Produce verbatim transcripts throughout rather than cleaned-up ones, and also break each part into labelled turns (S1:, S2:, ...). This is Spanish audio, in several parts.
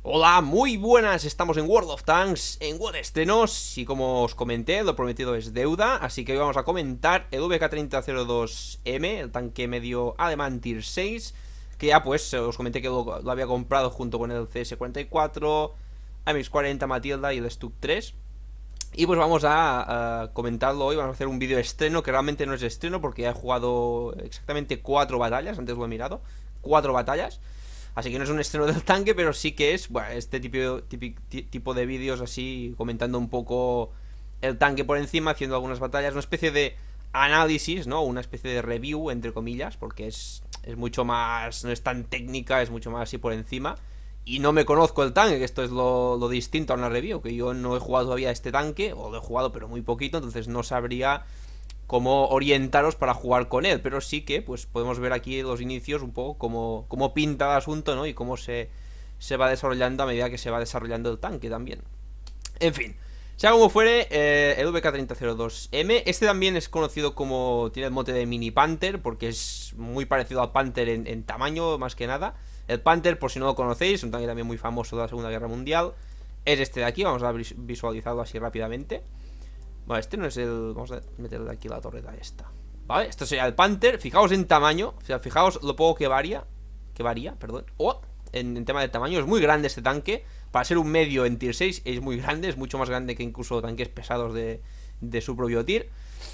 S1: Hola, muy buenas, estamos en World of Tanks, en World Estrenos. Y como os comenté, lo prometido es deuda. Así que hoy vamos a comentar el V K treinta cero dos M, el tanque medio alemán tier seis, que ya pues os comenté que lo, lo había comprado junto con el C S cuarenta y cuatro, A M X cuarenta, Matilda y el Stuck tres. Y pues vamos a, a comentarlo hoy. Vamos a hacer un vídeo estreno, que realmente no es estreno porque ya he jugado exactamente cuatro batallas. Antes lo he mirado, cuatro batallas. Así que no es un estreno del tanque, pero sí que es, bueno, este tipo, típico, tipo de vídeos así, comentando un poco el tanque por encima, haciendo algunas batallas, una especie de análisis, ¿no? Una especie de review, entre comillas, porque es, es mucho más, no es tan técnica, es mucho más así por encima. Y no me conozco el tanque, que esto es lo, lo distinto a una review, que yo no he jugado todavía este tanque, o lo he jugado pero muy poquito, entonces no sabría cómo orientaros para jugar con él, pero sí que pues podemos ver aquí los inicios un poco cómo, cómo pinta el asunto, ¿no? Y cómo se, se va desarrollando a medida que se va desarrollando el tanque también. En fin, sea como fuere, eh, el V K treinta cero dos M, este también es conocido como, tiene el mote de Mini Panther, porque es muy parecido al Panther en, en tamaño, más que nada. El Panther, por si no lo conocéis, un tanque también muy famoso de la Segunda Guerra Mundial, es este de aquí. Vamos a visualizarlo así rápidamente. Vale, este no es el... Vamos a meterle aquí la torreta esta. Vale, esto sería el Panther. Fijaos en tamaño, o sea, fijaos lo poco que varía. Que varía, perdón. Oh, en, en tema de tamaño, es muy grande este tanque. Para ser un medio en tier seis es muy grande. Es mucho más grande que incluso tanques pesados de, de su propio tier.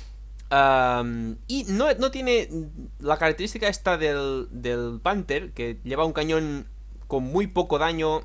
S1: Um, y no, no tiene la característica esta del, del Panther, que lleva un cañón con muy poco daño.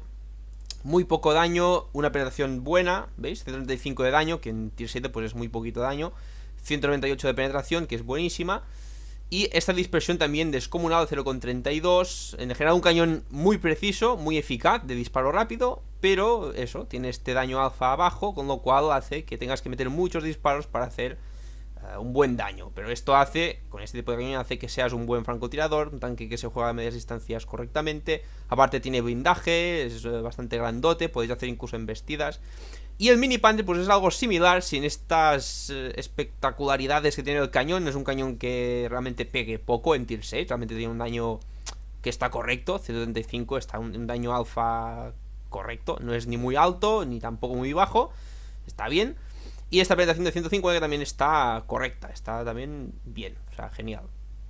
S1: Muy poco daño, una penetración buena, ¿veis? ciento treinta y cinco de daño, que en tier siete pues es muy poquito daño. Ciento noventa y ocho de penetración, que es buenísima. Y esta dispersión también descomunal, cero coma treinta y dos. En general un cañón muy preciso, muy eficaz, de disparo rápido. Pero eso, tiene este daño alfa abajo, con lo cual hace que tengas que meter muchos disparos para hacer uh, un buen daño. Pero esto hace, con este tipo de cañón, hace que seas un buen francotirador, un tanque que se juega a medias distancias correctamente. Aparte tiene blindaje, es uh, bastante grandote, podéis hacer incluso embestidas. Y el Mini Panther pues es algo similar, sin estas uh, espectacularidades que tiene el cañón. No es un cañón que realmente pegue poco en tier seis, realmente tiene un daño que está correcto, ciento treinta y cinco, está un, un daño alfa correcto, no es ni muy alto ni tampoco muy bajo, está bien. Y esta penetración de ciento cincuenta que también está correcta, está también bien, o sea, genial.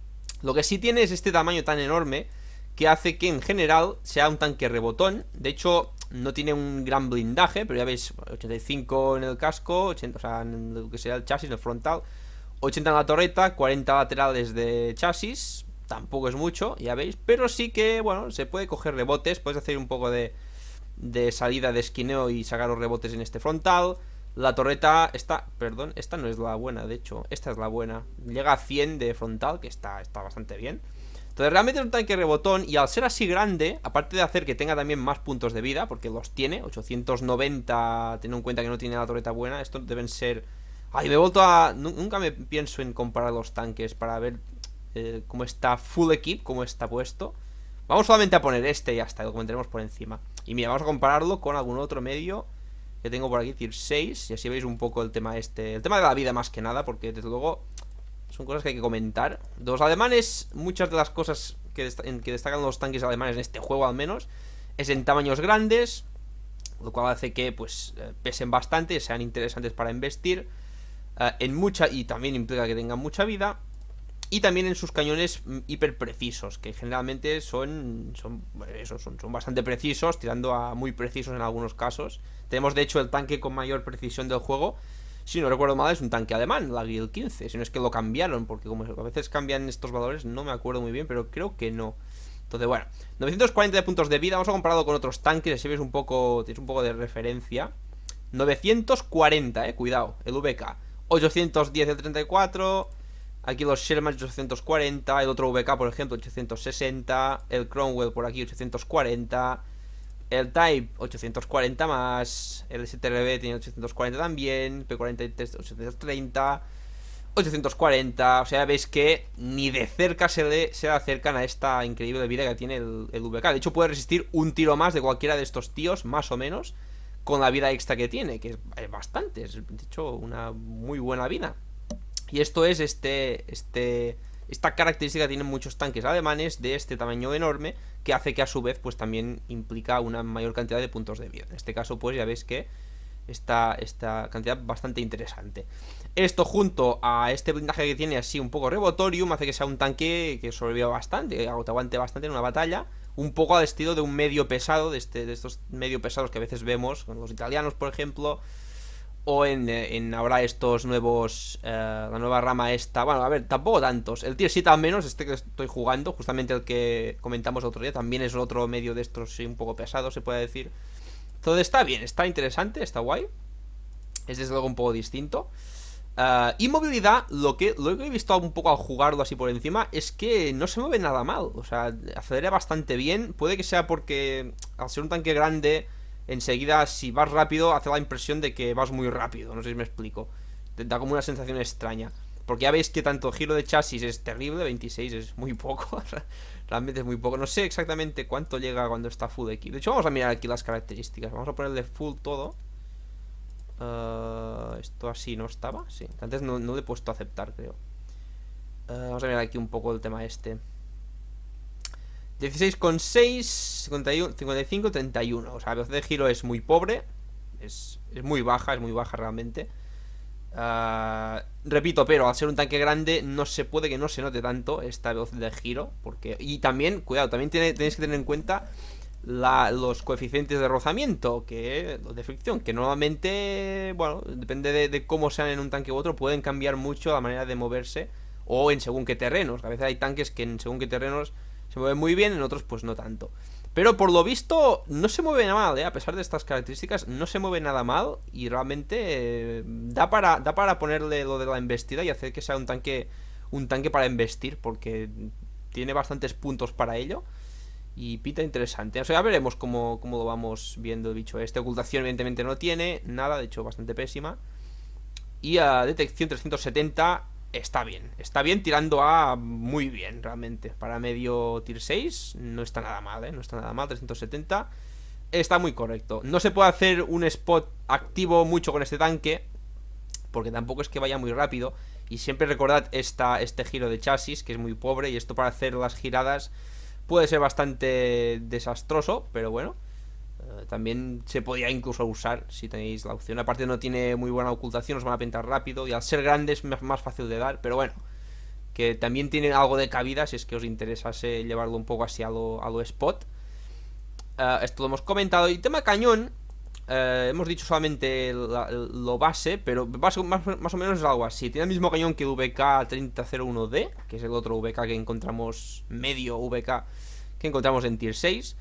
S1: Lo que sí tiene es este tamaño tan enorme que hace que en general sea un tanque rebotón. De hecho, no tiene un gran blindaje, pero ya veis, ochenta y cinco en el casco, ochenta, o sea, en lo que sea el chasis, en el frontal, ochenta en la torreta, cuarenta laterales de chasis. Tampoco es mucho, ya veis, pero sí que, bueno, se puede coger rebotes, puedes hacer un poco de, de salida de esquineo y sacar los rebotes en este frontal. La torreta, esta, perdón, esta no es la buena, de hecho, esta es la buena. Llega a cien de frontal, que está, está bastante bien. Entonces realmente es un tanque rebotón. Y al ser así grande, aparte de hacer que tenga también más puntos de vida, porque los tiene, ochocientos noventa, teniendo en cuenta que no tiene la torreta buena, estos deben ser... Ay, me he vuelto a... Nunca me pienso en comparar los tanques para ver eh, cómo está full equip, cómo está puesto. Vamos solamente a poner este y ya está, lo comentaremos por encima. Y mira, vamos a compararlo con algún otro medio que tengo por aquí, tier seis, y así veis un poco el tema este, el tema de la vida más que nada, porque desde luego son cosas que hay que comentar. De los alemanes, muchas de las cosas que, dest en que destacan los tanques alemanes en este juego al menos, es en tamaños grandes, lo cual hace que pues pesen bastante, sean interesantes para investir, uh, en mucha, y también implica que tengan mucha vida. Y también en sus cañones hiper precisos, que generalmente son son, eso, son son bastante precisos, tirando a muy precisos en algunos casos. Tenemos de hecho el tanque con mayor precisión del juego, si no recuerdo mal es un tanque alemán, la Guild quince, si no es que lo cambiaron, porque como a veces cambian estos valores, no me acuerdo muy bien, pero creo que no. Entonces bueno, novecientos cuarenta de puntos de vida, vamos a compararlo con otros tanques, así ves un poco, tienes un poco de referencia. novecientos cuarenta, eh, cuidado, el V K, ochocientos diez el treinta y cuatro... Aquí los Sherman ochocientos cuarenta, el otro V K por ejemplo ochocientos sesenta, el Cromwell por aquí ochocientos cuarenta, el Type ochocientos cuarenta más, el S T R B tiene ochocientos cuarenta también, P cuarenta y tres ochocientos treinta, ochocientos cuarenta, o sea, veis que ni de cerca se le, se le acercan a esta increíble vida que tiene el, el V K. De hecho puede resistir un tiro más de cualquiera de estos tíos, más o menos, con la vida extra que tiene, que es, es bastante, es de hecho una muy buena vida. Y esto es este, este, esta característica que tienen muchos tanques alemanes de este tamaño enorme, que hace que a su vez pues también implica una mayor cantidad de puntos de vida. En este caso pues ya veis que esta, esta cantidad bastante interesante. Esto junto a este blindaje que tiene así un poco rebotorium hace que sea un tanque que sobreviva bastante, que aguante bastante en una batalla, un poco al estilo de un medio pesado, de, este, de estos medio pesados que a veces vemos con los italianos por ejemplo, o en, en ahora estos nuevos, eh, la nueva rama esta, bueno, a ver, tampoco tantos. El tier siete al menos, este que estoy jugando, justamente el que comentamos el otro día, también es otro medio de estos, sí, un poco pesado, se puede decir. Entonces está bien, está interesante, está guay. Es desde luego un poco distinto. Uh, y movilidad, lo que, lo que he visto un poco al jugarlo así por encima es que no se mueve nada mal. O sea, acelera bastante bien. Puede que sea porque al ser un tanque grande, enseguida si vas rápido hace la impresión de que vas muy rápido. No sé si me explico. Te da como una sensación extraña. Porque ya veis que tanto el giro de chasis es terrible, veintiséis es muy poco. Realmente es muy poco. No sé exactamente cuánto llega cuando está full aquí. De hecho vamos a mirar aquí las características. Vamos a ponerle full todo. Uh, esto así no estaba. Sí, antes no, no le he puesto a aceptar, creo. uh, Vamos a mirar aquí un poco el tema este. Dieciséis coma seis, cincuenta y cinco, treinta y uno. O sea, la velocidad de giro es muy pobre. Es, es muy baja, es muy baja realmente. Uh, repito, pero al ser un tanque grande no se puede que no se note tanto esta velocidad de giro, porque... Y también, cuidado, también tiene, tenéis que tener en cuenta la, los coeficientes de rozamiento, que de fricción, que normalmente, bueno, depende de, de cómo sean en un tanque u otro, pueden cambiar mucho la manera de moverse, o en según qué terrenos. A veces hay tanques que en según qué terrenos se mueven muy bien, en otros pues no tanto. Pero por lo visto no se mueve nada mal, ¿eh? A pesar de estas características no se mueve nada mal. Y realmente eh, da, para, da para ponerle lo de la embestida y hacer que sea un tanque, un tanque para embestir, porque tiene bastantes puntos para ello. Y pinta interesante. O sea, ya veremos cómo, cómo lo vamos viendo el bicho este. Ocultación evidentemente no tiene nada, de hecho bastante pésima. Y a detección trescientos setenta está bien. Está bien tirando a muy bien realmente. Para medio tier seis no está nada mal, ¿eh? No está nada mal, trescientos setenta. Está muy correcto. No se puede hacer un spot activo mucho con este tanque, porque tampoco es que vaya muy rápido. Y siempre recordad esta, este giro de chasis, que es muy pobre. Y esto para hacer las giradas puede ser bastante desastroso, pero bueno, eh, también se podría incluso usar si tenéis la opción. Aparte no tiene muy buena ocultación, os van a pintar rápido, y al ser grande es más fácil de dar, pero bueno, que también tiene algo de cabida si es que os interesase llevarlo un poco así a lo, a lo spot. Uh, esto lo hemos comentado. Y tema cañón, uh, hemos dicho solamente la, lo base, pero más, más, más o menos es algo así. Tiene el mismo cañón que el V K treinta cero uno D, que es el otro V K que encontramos, medio V K que encontramos en tier seis.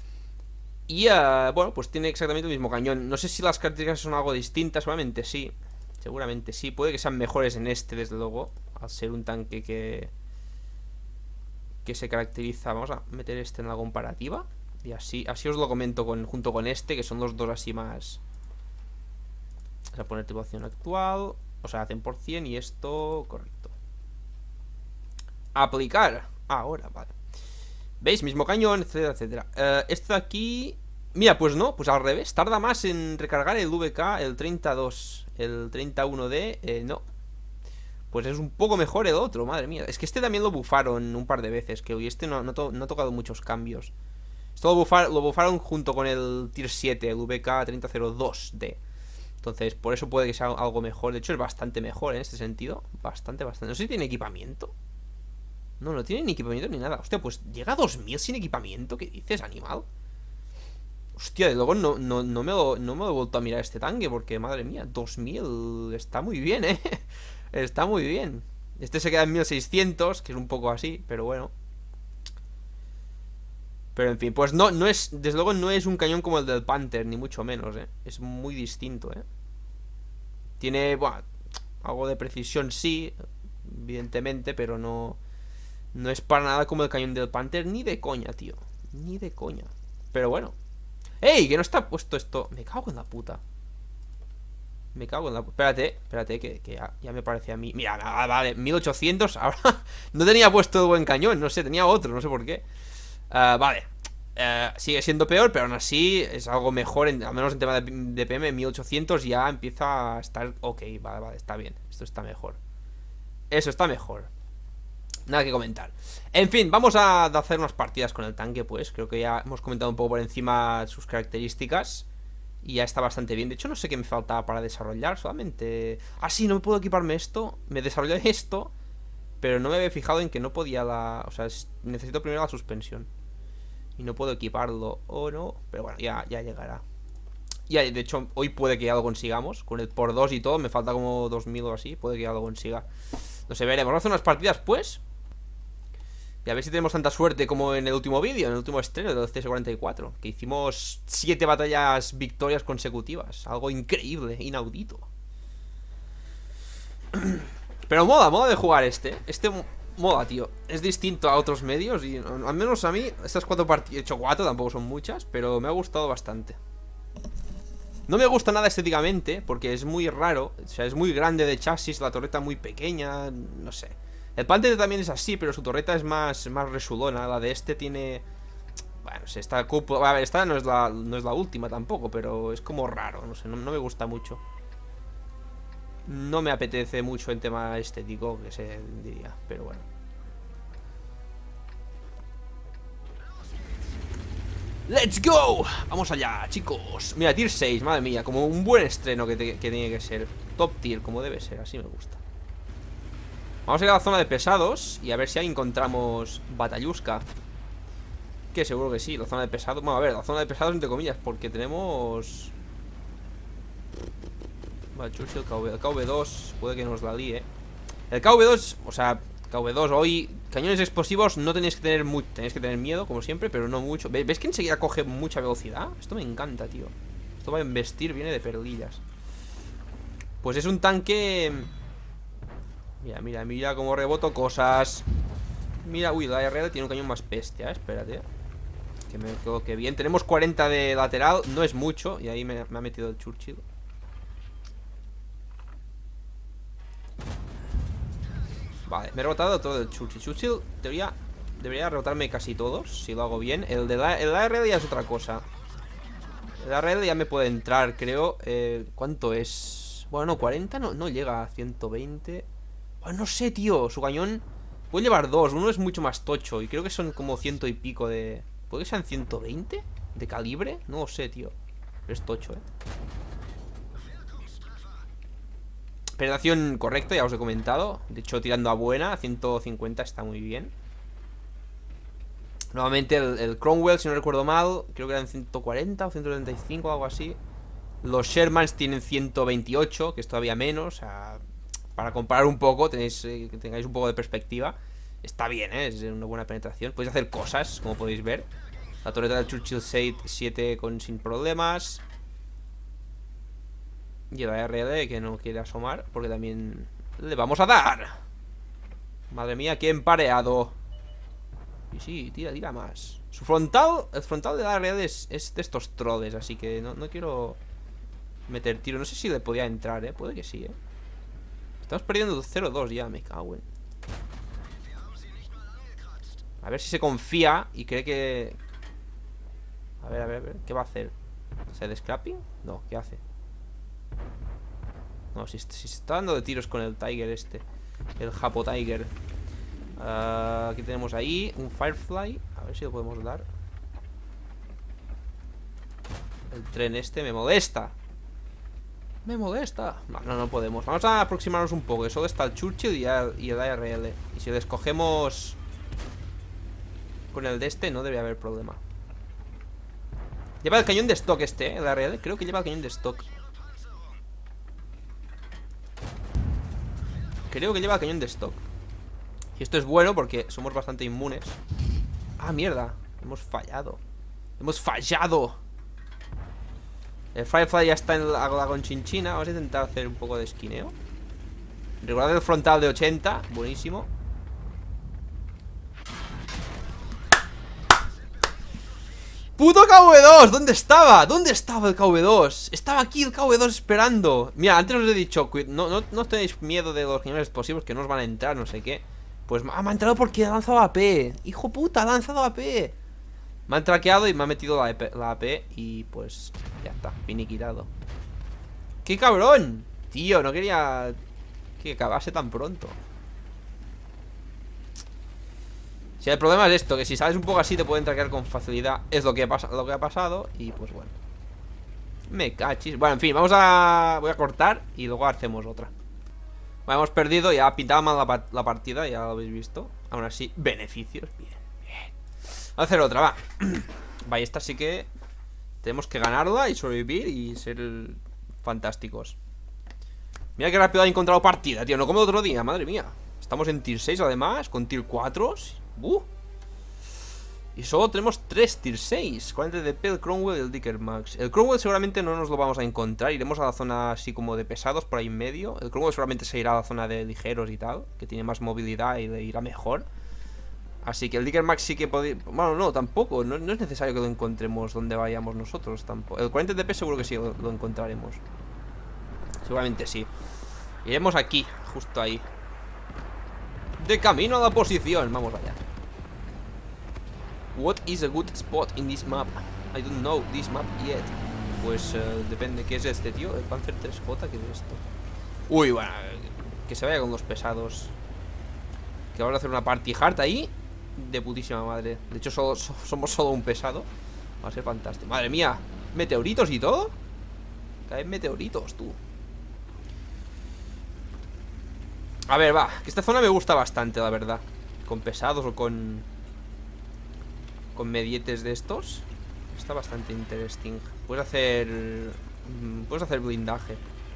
S1: Y uh, bueno, pues tiene exactamente el mismo cañón. No sé si las características son algo distintas, seguramente sí. Seguramente sí, puede que sean mejores en este, desde luego, al ser un tanque que que se caracteriza. Vamos a meter este en la comparativa y así, así os lo comento con, junto con este, que son los dos así más. Vamos a poner tripulación actual, o sea, cien por cien, y esto, correcto. Aplicar, ahora, vale. ¿Veis? Mismo cañón, etcétera, etcétera. uh, Este de aquí, mira, pues no, pues al revés. Tarda más en recargar el V K, el treinta y dos. El treinta y uno D, eh, no. Pues es un poco mejor el otro, madre mía. Es que este también lo bufaron un par de veces, que hoy este no, no, to no ha tocado muchos cambios. Esto lo, bufar lo bufaron junto con el tier siete, el V K treinta cero dos D. Entonces, por eso puede que sea algo mejor. De hecho, es bastante mejor en este sentido. Bastante, bastante. No sé si tiene equipamiento. No, no tiene ni equipamiento ni nada. Hostia, pues llega a dos mil sin equipamiento. ¿Qué dices, animal? Hostia, de luego no, no, no, me lo, no me lo he vuelto a mirar este tanque, porque, madre mía, dos mil está muy bien, ¿eh? Está muy bien. Este se queda en mil seiscientos, que es un poco así, pero bueno. Pero en fin, pues no, no es, desde luego no es un cañón como el del Panther, ni mucho menos, ¿eh? Es muy distinto, ¿eh? Tiene, bueno, algo de precisión sí, evidentemente, pero no... No es para nada como el cañón del Panther, ni de coña, tío. Ni de coña. Pero bueno. ¡Ey! Que no está puesto esto. Me cago en la puta. Me cago en la puta. Espérate, espérate, que, que ya, ya me parece a mí. Mira, nada, vale, mil ochocientos. Ahora no tenía puesto buen cañón, no sé, tenía otro, no sé por qué. uh, Vale. Uh, sigue siendo peor, pero aún así es algo mejor, en, al menos en tema de, de P M. Mil ochocientos ya empieza a estar ok, vale, vale, está bien. Esto está mejor. Eso está mejor. Nada que comentar. En fin, vamos a hacer unas partidas con el tanque, pues. Creo que ya hemos comentado un poco por encima sus características. Y ya está bastante bien. De hecho, no sé qué me faltaba para desarrollar. Solamente... Ah, sí, no me puedo equiparme esto. Me desarrollé esto, pero no me había fijado en que no podía la... O sea, necesito primero la suspensión. Y no puedo equiparlo, o no. Pero bueno, ya, ya llegará. Ya, de hecho, hoy puede que ya lo consigamos. Con el por dos y todo, me falta como dos mil o así. Puede que ya lo consiga. No sé, veremos. Vamos a hacer unas partidas, pues. Y a ver si tenemos tanta suerte como en el último vídeo, en el último estreno del C S cuarenta y cuatro, que hicimos siete batallas victorias consecutivas. Algo increíble, inaudito. Pero mola, mola de jugar este. Este mola, tío. Es distinto a otros medios y al menos a mí, estas cuatro partidas, he hecho cuatro, tampoco son muchas, pero me ha gustado bastante. No me gusta nada estéticamente, porque es muy raro. O sea, es muy grande de chasis, la torreta muy pequeña, no sé. El Panther también es así, pero su torreta es más, más resulona. La de este tiene... Bueno, se está cúpula... A ver, esta no es, la, no es la última tampoco, pero es como raro, no sé, no, no me gusta mucho. No me apetece mucho en tema estético, que se diría, pero bueno. ¡Let's go! Vamos allá, chicos. Mira, tier seis, madre mía, como un buen estreno que, te, que tiene que ser. Top tier, como debe ser, así me gusta. Vamos a ir a la zona de pesados y a ver si ahí encontramos Batallusca. Que seguro que sí, la zona de pesados. Bueno, a ver, la zona de pesados entre comillas, porque tenemos... Churchill, K V, el K V dos puede que nos la líe. El K V dos, o sea, K V dos hoy, cañones explosivos no tenéis que tener mucho, tenéis que tener miedo, como siempre, pero no mucho. ¿Ves que enseguida coge mucha velocidad? Esto me encanta, tío. Esto va a embestir, viene de perlillas. Pues es un tanque... Mira, mira, mira cómo reboto cosas. Mira, uy, la R L tiene un cañón más bestia, espérate. Que me coloque bien. Tenemos cuarenta de lateral, no es mucho. Y ahí me, me ha metido el Churchill. Vale, me he rebotado todo el Churchill. Churchill, teoría, debería rebotarme casi todos, si lo hago bien. El de la, el A R L ya es otra cosa. El A R L ya me puede entrar, creo. eh, ¿Cuánto es? Bueno, no, cuarenta no, no llega a ciento veinte. Bueno, no sé, tío, su cañón puede llevar dos, uno es mucho más tocho. Y creo que son como ciento y pico de... ¿Puede que sean ciento veinte de calibre? No lo sé, tío. Pero es tocho, eh. Penetración correcta, ya os he comentado. De hecho, tirando a buena, ciento cincuenta está muy bien. Nuevamente el, el Cromwell, si no recuerdo mal, creo que eran ciento cuarenta o ciento treinta y cinco, algo así. Los Shermans tienen ciento veintiocho, que es todavía menos. O sea, para comparar un poco, tenéis eh, que tengáis un poco de perspectiva. Está bien, ¿eh? Es una buena penetración. Podéis hacer cosas, como podéis ver. La torreta del Churchill siete con sin problemas. Y el A R L que no quiere asomar, porque también le vamos a dar. Madre mía, qué empareado. Y sí, tira, tira más. Su frontal, el frontal de la A R L es, es de estos trodes, así que no, no quiero meter tiro. No sé si le podía entrar, eh, puede que sí, eh. Estamos perdiendo cero dos ya, me cago en... A ver si se confía y cree que... A ver, a ver, a ver, ¿qué va a hacer? ¿Hacer scrapping? No, ¿qué hace? No, si, si se está dando de tiros con el Tiger este. El Japo Tiger. uh, Aquí tenemos ahí un Firefly. A ver si lo podemos dar. El tren este me molesta. Me molesta. No, no, no podemos. Vamos a aproximarnos un poco, que solo está el Churchill y, el, y el A R L. Y si lo escogemos con el de este, no debe haber problema. Lleva el cañón de stock este, ¿eh? El A R L, creo que lleva el cañón de stock. Creo que lleva el cañón de stock. Y esto es bueno porque somos bastante inmunes. Ah, mierda, hemos fallado. Hemos fallado. El Firefly ya está en la, la conchinchina. Vamos a intentar hacer un poco de esquineo. Recordad el frontal de ochenta, buenísimo. ¡Puto K V dos! ¿Dónde estaba? ¿Dónde estaba el K V dos? Estaba aquí el K V dos esperando. Mira, antes os he dicho, no, no, no tenéis miedo de los cañones explosivos, que no os van a entrar, no sé qué. Pues ah, me ha entrado porque ha lanzado A P. Hijo puta, ha lanzado A P. Me han traqueado y me ha metido la, la A P. Y pues ya está, finiquitado. ¡Qué cabrón! Tío, no quería que acabase tan pronto. Si el problema es esto, que si sales un poco así te pueden traquear con facilidad. Es lo que, pasa, lo que ha pasado. Y pues bueno. Me cachis. Bueno, en fin, vamos a... Voy a cortar y luego hacemos otra. Bueno, hemos perdido, ya pintaba mal la, la partida, ya lo habéis visto. Aún así, beneficios. Bien, bien. Vamos a hacer otra, va. Vaya, esta sí que tenemos que ganarla y sobrevivir y ser fantásticos. Mira qué rápido ha encontrado partida, tío. No como el otro día, madre mía. Estamos en tier seis además, con tier cuatro. Uh. Y solo tenemos tres tier seis. cuarenta D P, el Cromwell y el Dicker Max. El Cromwell seguramente no nos lo vamos a encontrar. Iremos a la zona así como de pesados por ahí en medio. El Cromwell seguramente se irá a la zona de ligeros y tal, que tiene más movilidad y le irá mejor. Así que el Dicker Max sí que podría... Bueno, no, tampoco. No, no es necesario que lo encontremos donde vayamos nosotros tampoco. El cuarenta D P seguro que sí lo, lo encontraremos. Seguramente sí. Iremos aquí, justo ahí. De camino a la posición. Vamos allá. What is a good spot in this map? I don't know this map yet. Pues uh, depende. ¿Qué es este, tío? El Panzer tres J, ¿qué es esto? Uy, bueno, que se vaya con los pesados. Que vamos a hacer una party hard ahí de putísima madre. De hecho, solo, so, somos solo un pesado. Va a ser fantástico. Madre mía, meteoritos y todo. Caen meteoritos, tú. A ver, va, que esta zona me gusta bastante, la verdad. Con pesados o con... Con medietes de estos. Está bastante interesting. Puedes hacer... Puedes hacer blindaje.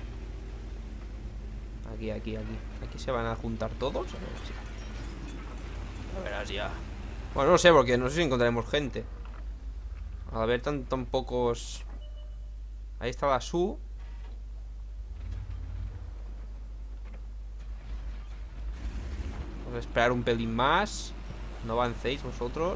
S1: Aquí, aquí, aquí. Aquí se van a juntar todos. A ver si... A verás ya. Bueno, no sé, porque no sé si encontraremos gente. A ver, tan, tan pocos... Ahí está la Su. Vamos a esperar un pelín más. No avancéis vosotros.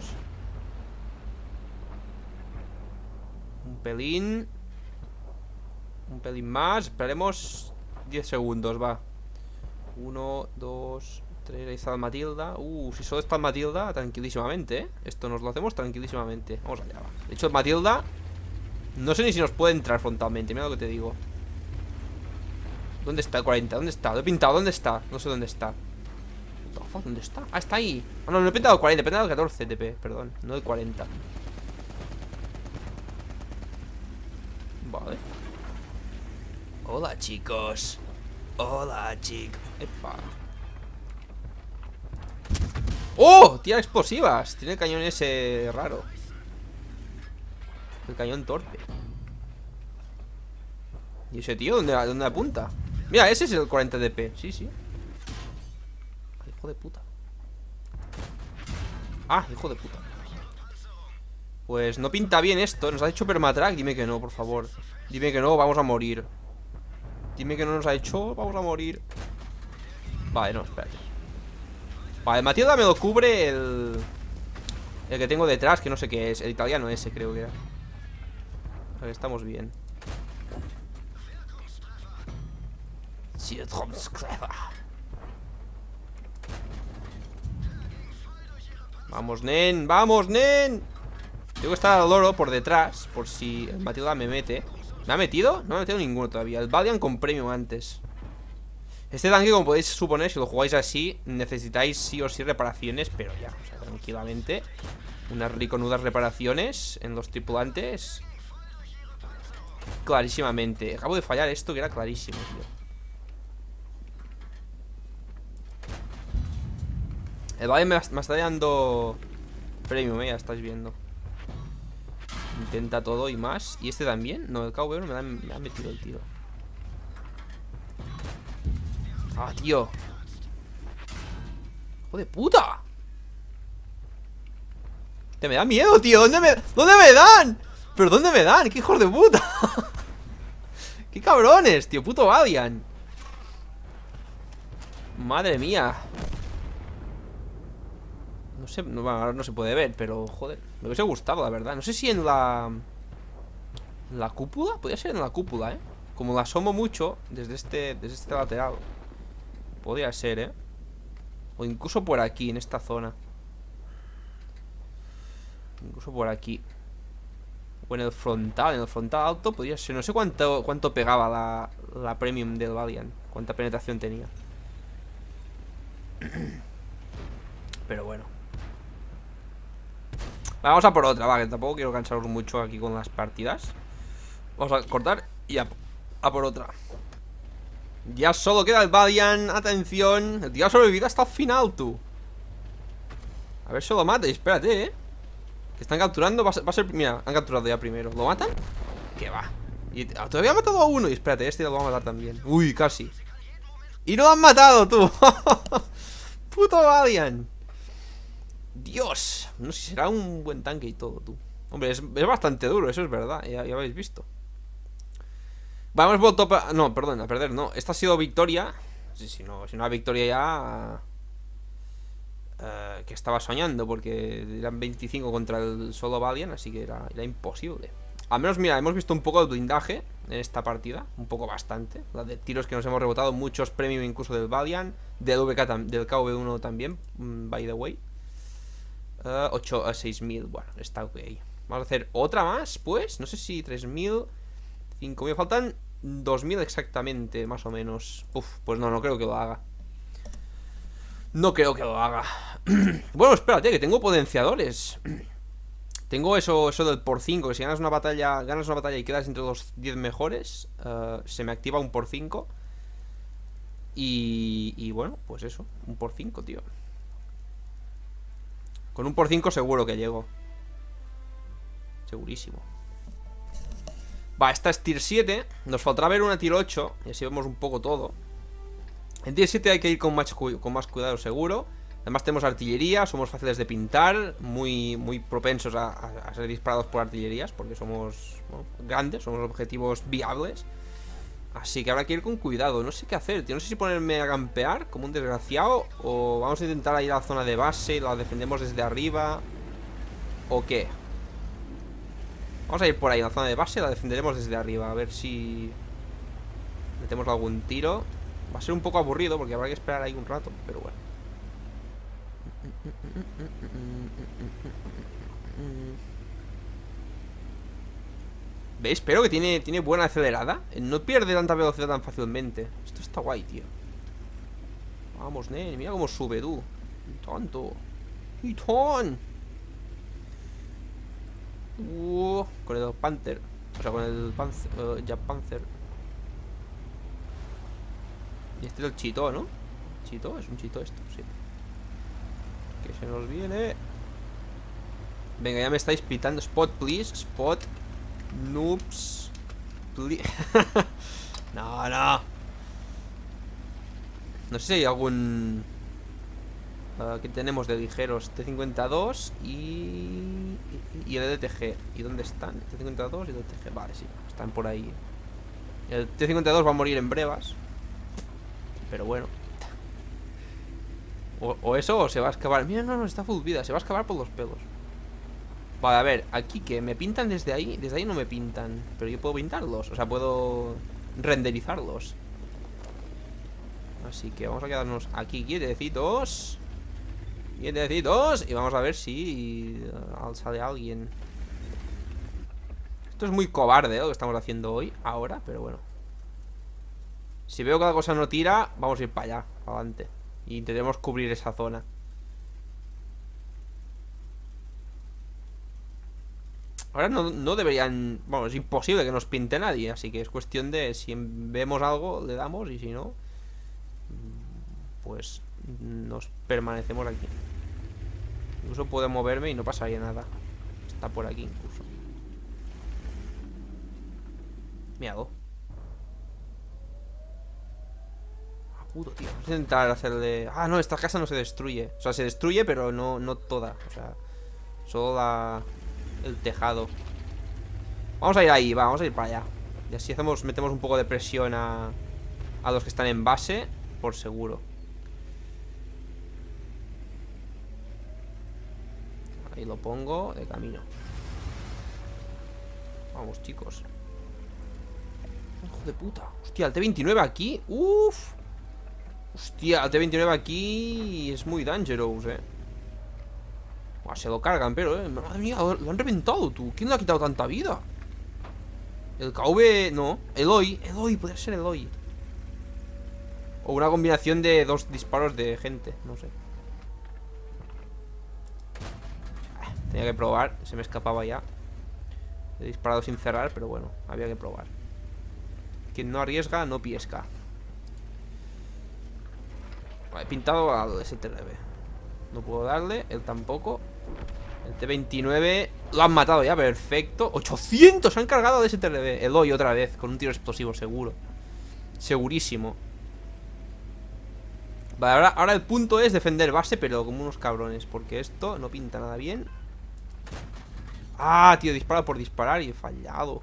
S1: Un pelín. Un pelín más. Esperaremos diez segundos, va. Uno, dos, tres. Ahí está el Matilda. Uh, si solo está el Matilda, tranquilísimamente, ¿eh? Esto nos lo hacemos tranquilísimamente. Vamos allá, va. De hecho, el Matilda no sé ni si nos puede entrar frontalmente. Mira lo que te digo. ¿Dónde está el cuarenta? ¿Dónde está? Lo he pintado, ¿dónde está? No sé dónde está. ¿Dónde está? Ah, está ahí. Ah, no, no he pintado el cuarenta, he pintado el catorce T P, perdón, no el cuarenta. Vale. Hola, chicos. Hola, chicos. Epa. ¡Oh! Tira explosivas. Tiene el cañón ese raro. El cañón torpe. ¿Y ese tío? ¿Dónde, dónde apunta? Mira, ese es el cuarenta D P. Sí, sí. Hijo de puta. Ah, hijo de puta. Pues no pinta bien esto. Nos ha hecho permatrack. Dime que no, por favor. Dime que no, vamos a morir. Dime que no nos ha hecho, vamos a morir. Vale, no, espérate. Vale, Matilda me lo cubre el... El que tengo detrás, que no sé qué es. El italiano ese, creo que era. Vale, estamos bien. Vamos, nen, vamos, nen. Tengo que estar al loro por detrás, por si el Matilda me mete. ¿Me ha metido? No me ha metido ninguno todavía. El Valiant con premium antes. Este tanque, como podéis suponer, si lo jugáis así, necesitáis sí o sí reparaciones, pero ya, o sea, tranquilamente. Unas riconudas reparaciones en los tripulantes. Clarísimamente. Acabo de fallar esto que era clarísimo, tío. El Valiant me, me está dando premium, eh, ya estáis viendo. Intenta todo y más. ¿Y este también? No, el K V no me, da, me ha metido el tiro. Ah, tío. ¡Hijo de puta! Te me da miedo, tío. ¿Dónde me, ¿Dónde me dan? ¿Pero dónde me dan? ¡Qué hijos de puta! ¡Qué cabrones, tío! Puto Valiant. Madre mía. No sé, no, ahora no se puede ver, pero joder, me hubiese gustado, la verdad. No sé si en la... ¿La cúpula? Podría ser en la cúpula, ¿eh? Como la asomo mucho desde este, desde este lateral. Podría ser, ¿eh? O incluso por aquí, en esta zona. Incluso por aquí. O en el frontal, en el frontal alto podría ser. No sé cuánto, cuánto pegaba la, la premium del Valiant. Cuánta penetración tenía. Pero bueno. Vamos a por otra, va, que tampoco quiero cansaros mucho aquí con las partidas. Vamos a cortar y a, a por otra. Ya solo queda el Valiant. Atención, el tío ha sobrevivido hasta el final, tú. A ver si lo mate, espérate, eh. Que están capturando, va a, ser, va a ser, mira, han capturado ya primero. ¿Lo matan? Que va. Y todavía ha matado a uno. Y espérate, este lo va a matar también. Uy, casi. Y no lo han matado, tú. Puto Valiant. Dios. No sé si será un buen tanque y todo, tú. Hombre, es, es bastante duro, eso es verdad. Ya, ya habéis visto. Vamos, hemos vuelto a... No, perdón, a perder, no. Esta ha sido victoria. Sí, si no, si no, victoria ya... Uh, que estaba soñando, porque eran veinticinco contra el solo Valiant, así que era, era imposible. Al menos, mira, hemos visto un poco de blindaje en esta partida, un poco bastante. La de tiros que nos hemos rebotado, muchos premium incluso del Valiant, del, V K del K V uno también, by the way. uh, ocho a seis mil, bueno, está ok. Vamos a hacer otra más, pues, no sé si tres mil, cinco mil, faltan dos mil exactamente, más o menos. Uf, pues no, no creo que lo haga. No creo que lo haga. Bueno, espérate, que tengo potenciadores. Tengo eso, eso del por cinco. Que si ganas una batalla, ganas una batalla y quedas entre los diez mejores, uh, se me activa un por cinco. Y, y bueno, pues eso, un por cinco, tío. Con un por cinco seguro que llego. Segurísimo. Va, esta es tier siete. Nos faltará ver una tier ocho. Y así vemos un poco todo. En tier siete hay que ir con más, cu con más cuidado seguro. Además tenemos artillería, somos fáciles de pintar. Muy, muy propensos a, a, a ser disparados por artillerías, porque somos, bueno, grandes, somos objetivos viables. Así que habrá que ir con cuidado. No sé qué hacer, tío, no sé si ponerme a campear como un desgraciado, o vamos a intentar ir a la zona de base y la defendemos desde arriba, o qué. Vamos a ir por ahí a la zona de base y la defenderemos desde arriba. A ver si metemos algún tiro. Va a ser un poco aburrido porque habrá que esperar ahí un rato, pero bueno. ¿Veis? Pero que tiene, tiene buena acelerada. No pierde tanta velocidad tan fácilmente. Esto está guay, tío. Vamos, nen, mira cómo sube, tú. Tonto. Y ton. Uh, con el Panther. O sea, con el Panzer, uh, Jap Panzer. Y este es el chito, ¿no? ¿Chito? Es un chito esto, sí. Que se nos viene. Venga, ya me estáis pitando. Spot, please. Spot. Noobs. Please. No, no. No sé si hay algún... Uh, ¿qué tenemos de ligeros? T cincuenta y dos y... Y el E D T G. ¿Y dónde están? T cincuenta y dos y el E D T G. Vale, sí. Están por ahí. El T cincuenta y dos va a morir en brevas. Pero bueno. O, o eso o se va a excavar. Mira, no, no, está full vida. Se va a excavar por los pelos. Vale, a ver, aquí que me pintan desde ahí. Desde ahí no me pintan. Pero yo puedo pintarlos. O sea, puedo renderizarlos. Así que vamos a quedarnos aquí quietecitos. Quietecitos. Y vamos a ver si uh, sale alguien. Esto es muy cobarde, ¿eh? Lo que estamos haciendo hoy. Ahora, pero bueno. Si veo que la cosa no tira, vamos a ir para allá, para adelante. Y intentaremos cubrir esa zona. Ahora no, no deberían... Bueno, es imposible que nos pinte nadie. Así que es cuestión de si vemos algo, le damos. Y si no, pues nos permanecemos aquí. Incluso puedo moverme y no pasaría nada. Está por aquí incluso. Míralo. Puto, tío. Vamos a intentar hacerle... Ah, no, esta casa no se destruye. O sea, se destruye, pero no, no toda. O sea, solo la... el tejado. Vamos a ir ahí, va, vamos a ir para allá. Y así hacemos, metemos un poco de presión a... a los que están en base, por seguro. Ahí lo pongo de camino. Vamos, chicos. Hijo de puta. Hostia, el T veintinueve aquí. Uff. Hostia, el T veintinueve aquí es muy dangerous, eh. Buah, se lo cargan, pero, eh. Madre mía, lo han reventado, tú. ¿Quién le ha quitado tanta vida? El K V... No, Eloy. Eloy, podría ser Eloy. O una combinación de dos disparos de gente, no sé. Tenía que probar, se me escapaba ya. He disparado sin cerrar, pero bueno, había que probar. Quien no arriesga, no piesca. Vale, he pintado al S T R B. No puedo darle, él tampoco. El T veintinueve lo han matado ya, perfecto. ochocientos han cargado de S T R B. El hoy otra vez, con un tiro explosivo, seguro. Segurísimo. Vale, ahora, ahora el punto es defender base, pero como unos cabrones, porque esto no pinta nada bien. Ah, tío, dispara por disparar y he fallado.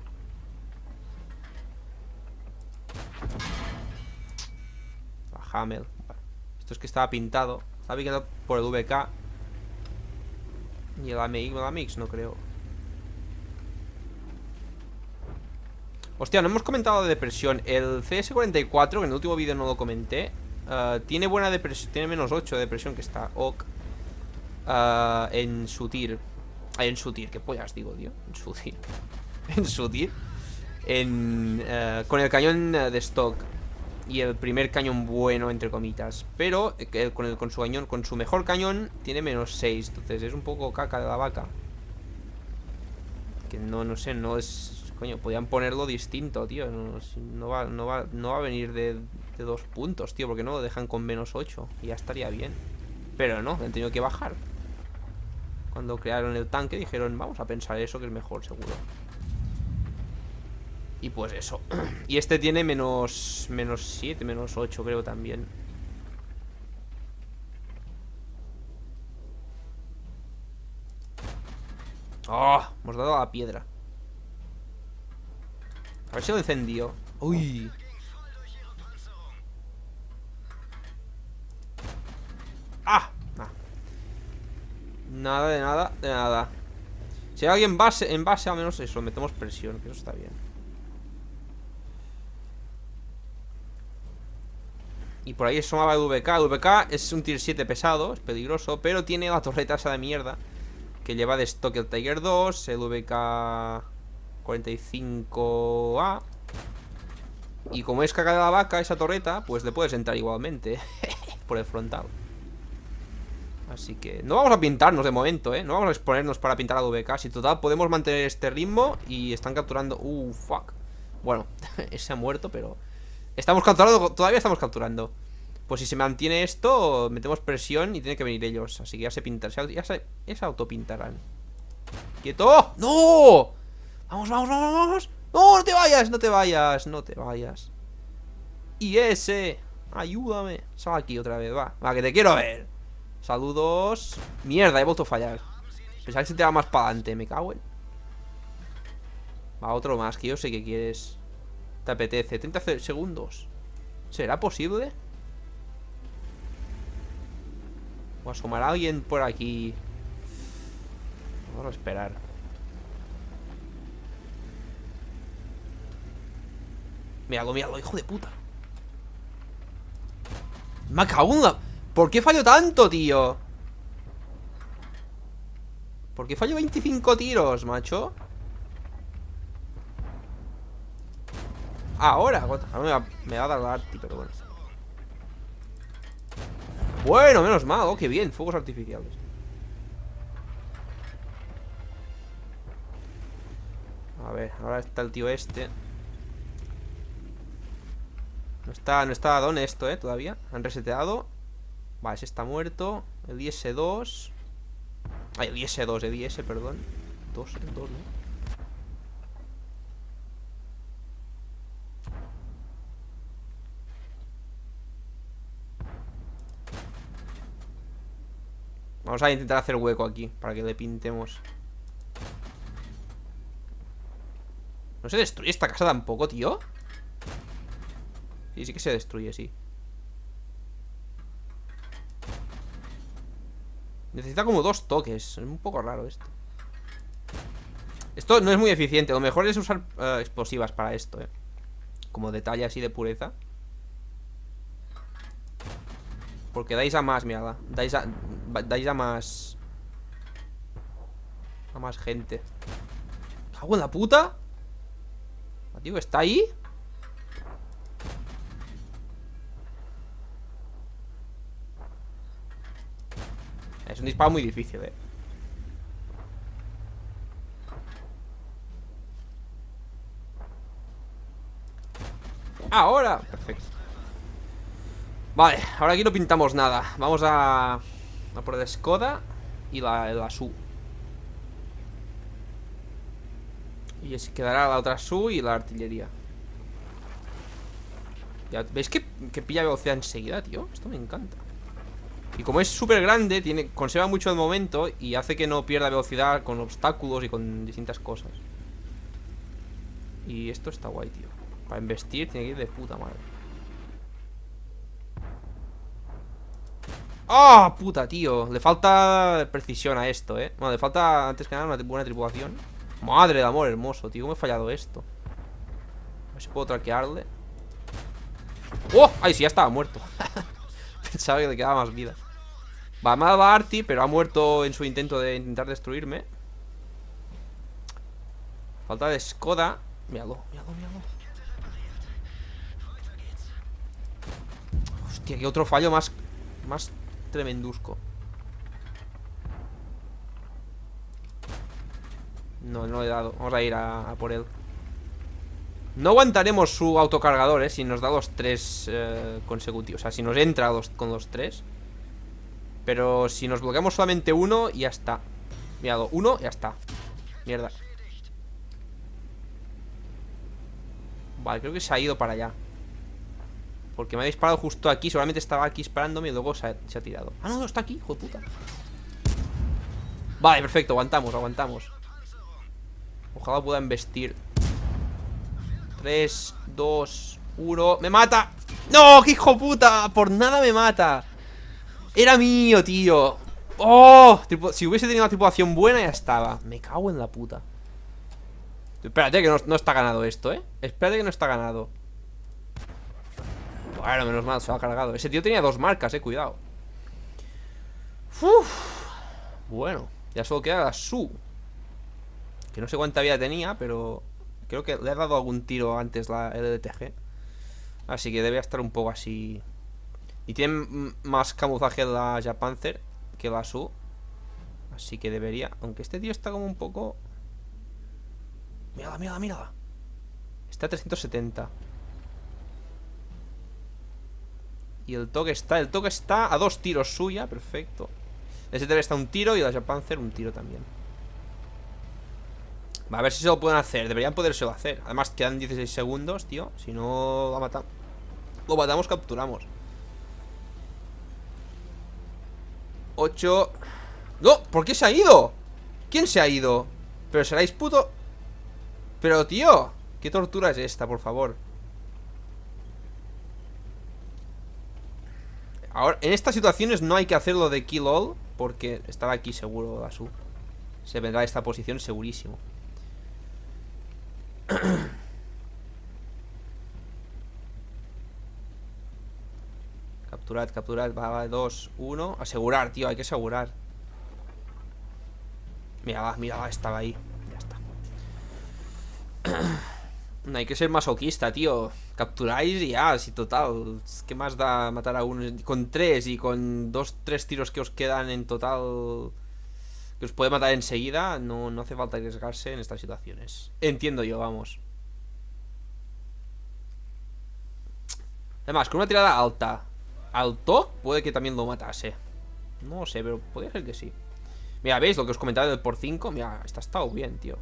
S1: La Hamel. Vale. Esto es que estaba pintado. Estaba pintado por el V K. Y el A M X, el A M X no creo. Hostia, no hemos comentado de depresión. El C S cuarenta y cuatro, que en el último vídeo no lo comenté, uh, tiene buena depresión. Tiene menos ocho de depresión, que está ok. uh, En su tir. Ay, en su tir, qué pollas digo, tío. En su tir. En su tir. En, uh, con el cañón de stock. Y el primer cañón bueno, entre comitas. Pero eh, con, el, con su cañón, con su mejor cañón, tiene menos seis. Entonces es un poco caca de la vaca. Que no, no sé, no es... Coño, podían ponerlo distinto, tío. No, no, va, no, va, no va a venir de, de dos puntos, tío. Porque no lo dejan con menos ocho. Y ya estaría bien. Pero no, han tenido que bajar. Cuando crearon el tanque dijeron, vamos a pensar eso, que es mejor, seguro. Y pues eso. Y este tiene menos Menos siete, menos ocho creo también. Oh, hemos dado a la piedra. A ver si lo encendió. Uy. Ah, ah. Nada de nada, de nada. Si hay alguien en base, en base al menos eso, metemos presión, que eso está bien. Y por ahí asomaba el V K. El V K es un tier siete pesado, es peligroso, pero tiene la torreta esa de mierda que lleva de stock el Tiger dos, el V K cuarenta y cinco A. Y como es caca de la vaca esa torreta, pues le puedes entrar igualmente por el frontal. Así que no vamos a pintarnos de momento, ¿eh? No vamos a exponernos para pintar al V K. Si total podemos mantener este ritmo. Y están capturando... Uh, fuck. Bueno, ese ha muerto, pero... Estamos capturando, todavía estamos capturando. Pues si se mantiene esto, metemos presión y tienen que venir ellos. Así que ya se pintan, ya se, ya se autopintarán. ¡Quieto! ¡No! ¡Vamos, vamos, vamos, vamos! ¡No, no te vayas! ¡No te vayas! ¡No te vayas! ¡Y ese! ¡Ayúdame! Sal aquí otra vez, va. Va, que te quiero ver. Saludos. Mierda, he vuelto a fallar. Pensaba que se te va más para adelante, me cago en... Va, otro más, que yo sé que quieres. Te apetece, treinta segundos. ¿Será posible? ¿O asomará alguien por aquí? Vamos a esperar. Míralo, míralo, hijo de puta. Me cago en la... ¿Por qué fallo tanto, tío? ¿Por qué fallo veinticinco tiros, macho? Ahora, me va, me va a dar la arti, pero bueno. Bueno, menos mal, oh, qué bien, fuegos artificiales. A ver, ahora está el tío este. No está, no está don esto, eh, todavía. Han reseteado. Vale, ese está muerto. El I S dos. Ay, el I S dos, el I S, perdón. dos, el dos, ¿no? Vamos a intentar hacer hueco aquí para que le pintemos. ¿No se destruye esta casa tampoco, tío? Sí, sí que se destruye, sí. Necesita como dos toques. Es un poco raro esto. Esto no es muy eficiente. Lo mejor es usar uh, explosivas para esto, eh. Como detalle así de pureza. Porque dais a más, mirad. Dais a, dais a más... A más gente. ¿Cago en la puta? Tío, ¿está ahí? Es un disparo muy difícil, eh. Ahora, perfecto. Vale, ahora aquí no pintamos nada. Vamos a... a por el Skoda y la, la S U. Y se quedará la otra S U y la artillería. Ya, ¿veis que, que pilla velocidad enseguida, tío? Esto me encanta. Y como es súper grande, tiene, conserva mucho el momento y hace que no pierda velocidad con obstáculos y con distintas cosas. Y esto está guay, tío. Para investir tiene que ir de puta madre. ¡Ah, oh, puta, tío! Le falta precisión a esto, ¿eh? Bueno, le falta, antes que nada, una buena tripulación. Madre de amor hermoso, tío. ¿Cómo he fallado esto? A ver si puedo traquearle. ¡Oh! ¡Ay, sí, ya estaba muerto! Pensaba que le quedaba más vida. Va mal a Arti, pero ha muerto en su intento de intentar destruirme. Falta de Skoda. Míralo, míralo, míralo. Hostia, qué otro fallo más Más tremendusco. No, no le he dado. Vamos a ir a, a por él. No aguantaremos su autocargador, eh, si nos da los tres eh, consecutivos. O sea, si nos entra los, con los tres. Pero si nos bloqueamos solamente uno, ya está. Mirado, uno, ya está. Mierda. Vale, creo que se ha ido para allá. Porque me ha disparado justo aquí. Seguramente estaba aquí disparándome y luego se ha, se ha tirado. Ah, no, no, está aquí, hijo de puta. Vale, perfecto, aguantamos, aguantamos. Ojalá pueda embestir. tres, dos, uno. ¡Me mata! ¡No! ¡Qué hijo de puta! Por nada me mata. Era mío, tío. ¡Oh! Si hubiese tenido una tripulación buena ya estaba. Me cago en la puta. Espérate que no, no está ganado esto, ¿eh? Espérate que no está ganado. Bueno, menos mal, se lo ha cargado. Ese tío tenía dos marcas, eh, cuidado. Uf. Bueno, ya solo queda la S U. Que no sé cuánta vida tenía, pero creo que le ha dado algún tiro antes la L D T G. Así que debe estar un poco así. Y tiene más camuflaje la Japanzer que la S U. Así que debería. Aunque este tío está como un poco... Mírala, mírala, mírala. Está a trescientos setenta. Y el toque está, el toque está a dos tiros suya, perfecto. El S T B está un tiro y la Japanzer un tiro también. Va, a ver si se lo pueden hacer, deberían podérselo hacer. Además quedan dieciséis segundos, tío. Si no lo matamos, lo matamos, capturamos. ocho. ¡No! ¿Por qué se ha ido? ¿Quién se ha ido? Pero seráis puto... Pero, tío, ¿qué tortura es esta, por favor? Ahora, en estas situaciones no hay que hacerlo de kill all, porque estará aquí seguro la S U. Se vendrá a esta posición segurísimo. Capturad, capturad, va, va, dos, uno. Asegurar, tío, hay que asegurar. Mira, va, mira, va, estaba ahí. Ya está. No hay que ser masoquista, tío. Capturáis y ya, si total. ¿Qué más da matar a uno? Con tres y con dos, tres tiros que os quedan en total, que os puede matar enseguida. No, no hace falta arriesgarse en estas situaciones. Entiendo yo, vamos. Además, con una tirada alta al top, puede que también lo matase. No sé, pero podría ser que sí. Mira, ¿veis lo que os comentaba del por cinco? Mira, está estado bien, tío.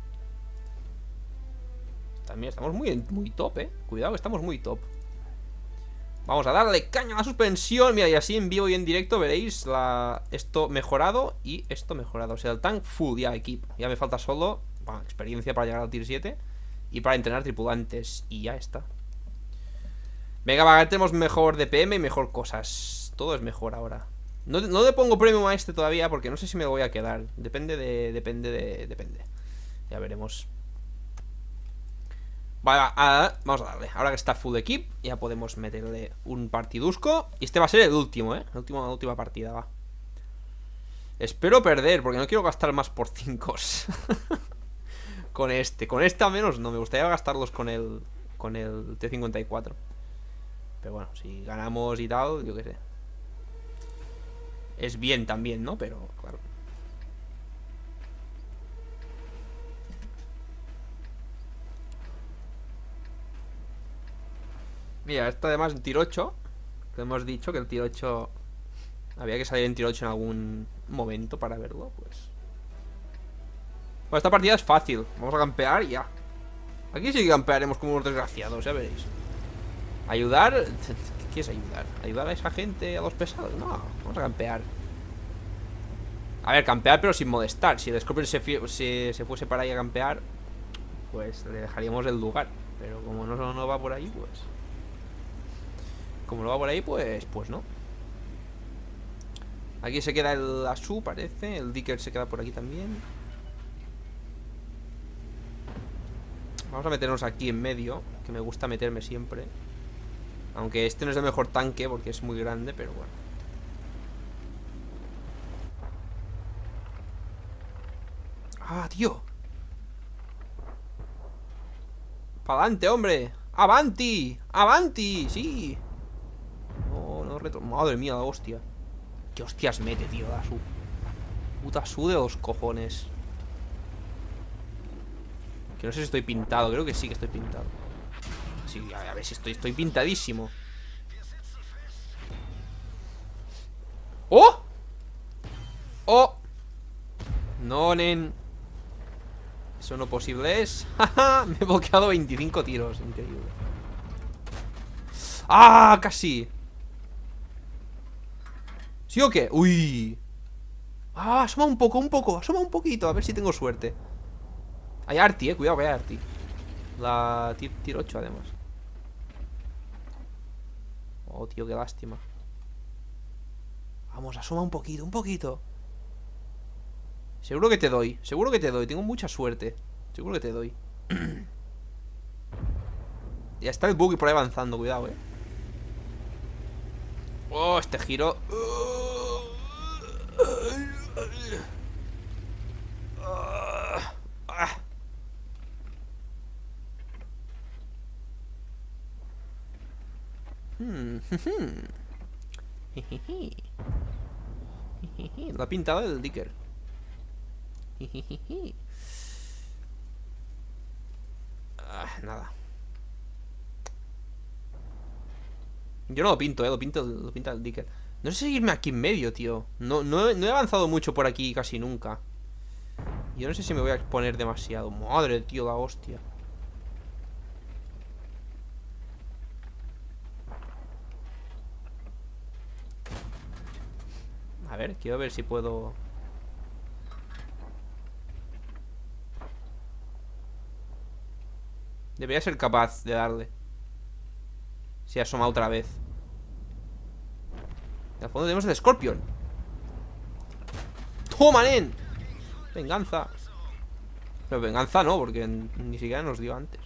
S1: También estamos muy, muy top, eh. Cuidado, estamos muy top. Vamos a darle caña a la suspensión. Mira, y así en vivo y en directo veréis la... esto mejorado y esto mejorado. O sea, el tank full ya, equipo. Ya me falta solo, bueno, experiencia para llegar al tier siete y para entrenar tripulantes. Y ya está. Venga, va, tenemos mejor D P M y mejor cosas. Todo es mejor ahora. No, no le pongo premium a este todavía porque no sé si me lo voy a quedar. Depende de... Depende de... Depende. Ya veremos. Vale, va, a, vamos a darle. Ahora que está full equip, ya podemos meterle un partidusco. Y este va a ser el último, ¿eh? La última, la última partida, va. Espero perder, porque no quiero gastar más por cinco. Con este. Con este al menos no. Me gustaría gastarlos con el Con el T cincuenta y cuatro. Pero bueno, si ganamos y tal, yo qué sé. Es bien también, ¿no? Pero, claro. Mira, esto además en tier ocho, que hemos dicho que el tier ocho había que salir en tier ocho en algún momento para verlo, pues. Bueno, esta partida es fácil. Vamos a campear y ya. Aquí sí que campearemos como unos desgraciados, ya veréis. Ayudar. ¿Qué quieres ayudar? ¿Ayudar a esa gente, a los pesados? No, vamos a campear. A ver, campear pero sin molestar. Si el Scorpion se, se, se fuese para ahí a campear, pues le dejaríamos el lugar. Pero como no, no va por ahí, pues... Como no va por ahí, pues pues no. Aquí se queda el Asu, parece. El Dicker se queda por aquí también. Vamos a meternos aquí en medio, que me gusta meterme siempre. Aunque este no es el mejor tanque porque es muy grande, pero bueno. ¡Ah, tío! ¡Pa'lante, hombre! ¡Avanti! ¡Avanti! ¡Sí! No, no retro... Madre mía, la hostia. ¿Qué hostias mete, tío, la Su? Puta Su de los cojones. Que no sé si estoy pintado. Creo que sí que estoy pintado. Sí, a, a ver si estoy, estoy pintadísimo. ¡Oh! ¡Oh! No, nen. Eso no posible es. ¡Jaja! Me he bloqueado veinticinco tiros. Increíble. ¡Ah! Casi. ¿Sí o qué? ¡Uy! ¡Ah! Asoma un poco, un poco. Asoma un poquito. A ver si tengo suerte. Hay Arti, eh. Cuidado que hay Arti. La tier ocho, además. Oh, tío, qué lástima. Vamos, asoma un poquito, un poquito. Seguro que te doy, seguro que te doy. Tengo mucha suerte. Seguro que te doy. Ya está el buggy por ahí avanzando, cuidado, eh. Oh, este giro. Hmm. Lo ha pintado el Dicker. Ah, nada. Yo no lo pinto, eh, lo pinto, lo pinta el Dicker. No sé si irme aquí en medio, tío. No, no, he, no he avanzado mucho por aquí casi nunca. Yo no sé si me voy a exponer demasiado. Madre, tío, la hostia. A ver, quiero ver si puedo... Debería ser capaz de darle. Si asoma otra vez. Y al fondo tenemos el Scorpion. ¡Toma, nen! Venganza. Pero venganza no, porque ni siquiera nos dio antes.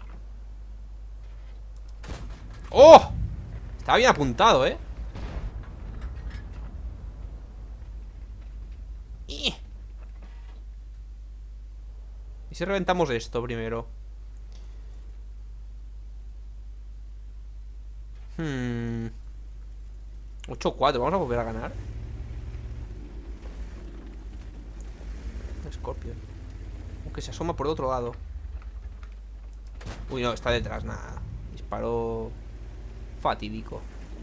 S1: ¡Oh! Estaba bien apuntado, ¿eh? ¿Y si reventamos esto primero? Hmm. ocho cuatro, vamos a volver a ganar. Scorpion. Aunque se asoma por el otro lado. Uy, no, está detrás, nada. Disparo fatídico.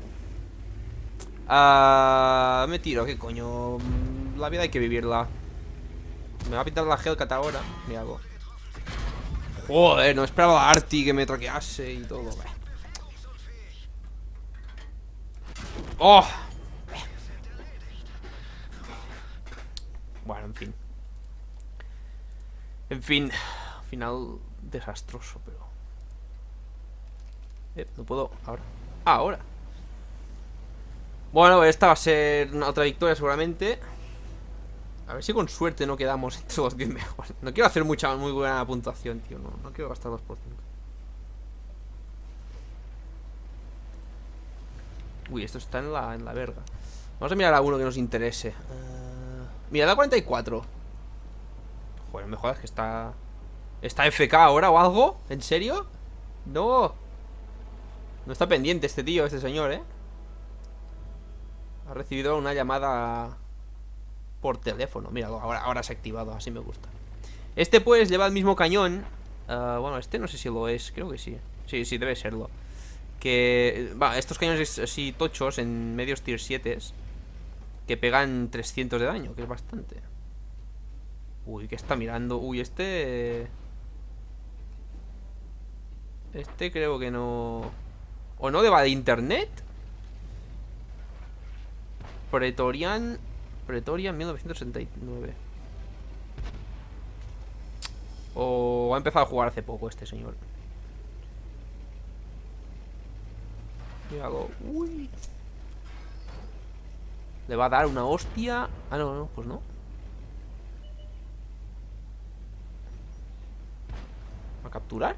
S1: Ah, me tiro, ¿qué coño? La vida hay que vivirla. Me va a pintar la Hellcat ahora. Me hago. Joder, no esperaba a Arti que me traquease y todo. ¡Oh! Bueno, en fin. En fin. Final desastroso, pero... Eh, no puedo... Ahora. Ah, ahora. Bueno, esta va a ser una otra victoria seguramente. A ver si con suerte no quedamos entre los diez mejores. No quiero hacer mucha, muy buena puntuación, tío. No, no quiero gastar dos por cinco. Uy, esto está en la, en la verga. Vamos a mirar a uno que nos interese. uh, Mira, da cuarenta y cuatro. Joder, me jodas que está... ¿Está F K ahora o algo? ¿En serio? No. No está pendiente este tío, este señor, ¿eh? Ha recibido una llamada por teléfono. Mira, ahora, ahora se ha activado, así me gusta. Este pues lleva el mismo cañón. uh, Bueno, este no sé si lo es, creo que sí. Sí, sí, debe serlo. Que... Va, estos cañones así tochos en medios tier siete que pegan trescientos de daño, que es bastante. Uy, ¿qué está mirando? Uy, este... Este creo que no... ¿O no deba de internet? Pretorian... Pretorian mil novecientos sesenta y nueve. O ha empezado a jugar hace poco este señor. Míralo. Uy. Le va a dar una hostia. Ah, no, no, pues no. ¿Va a capturar?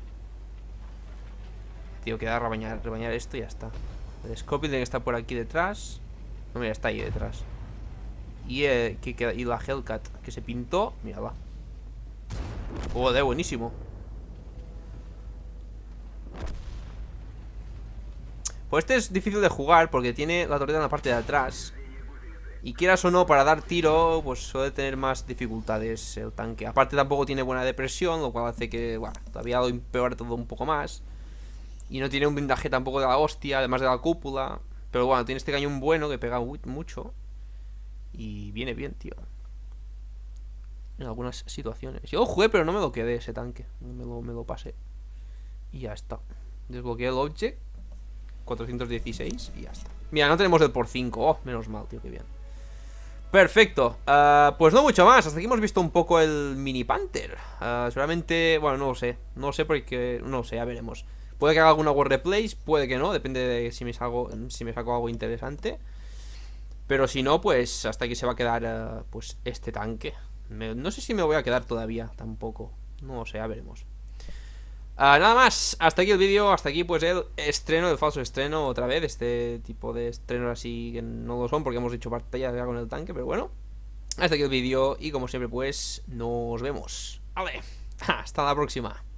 S1: Tío, queda rebañar, rebañar esto y ya está. El Scorpion tiene que estar por aquí detrás. No, mira, está ahí detrás. Y, eh, que queda, y la Hellcat que se pintó. Mírala. Joder, buenísimo. Pues este es difícil de jugar porque tiene la torreta en la parte de atrás. Y quieras o no, para dar tiro, pues suele tener más dificultades el tanque. Aparte tampoco tiene buena depresión, lo cual hace que, bueno, todavía lo empeore todo un poco más. Y no tiene un blindaje tampoco de la hostia, además de la cúpula. Pero bueno, tiene este cañón bueno que pega mucho. Y viene bien, tío. En algunas situaciones. Yo jugué, pero no me lo quedé ese tanque. No me lo, me lo pasé. Y ya está. Desbloqueé el object. cuatrocientos dieciséis y ya está. Mira, no tenemos el por cinco. Oh, menos mal, tío, qué bien. Perfecto. Uh, pues no mucho más. Hasta aquí hemos visto un poco el Mini Panther. Uh, seguramente, bueno, no lo sé. No lo sé porque, no lo sé, ya veremos. Puede que haga alguna World Replays, puede que no. Depende de si me saco, si me saco algo interesante. Pero si no, pues hasta aquí se va a quedar uh, pues este tanque. Me, no sé si me voy a quedar todavía, tampoco. No lo sé, ya veremos. Uh, nada más, hasta aquí el vídeo, hasta aquí pues el estreno, el falso estreno otra vez. Este tipo de estrenos así que no lo son porque hemos hecho batalla ya con el tanque, pero bueno. Hasta aquí el vídeo y como siempre pues nos vemos. Vale, hasta la próxima.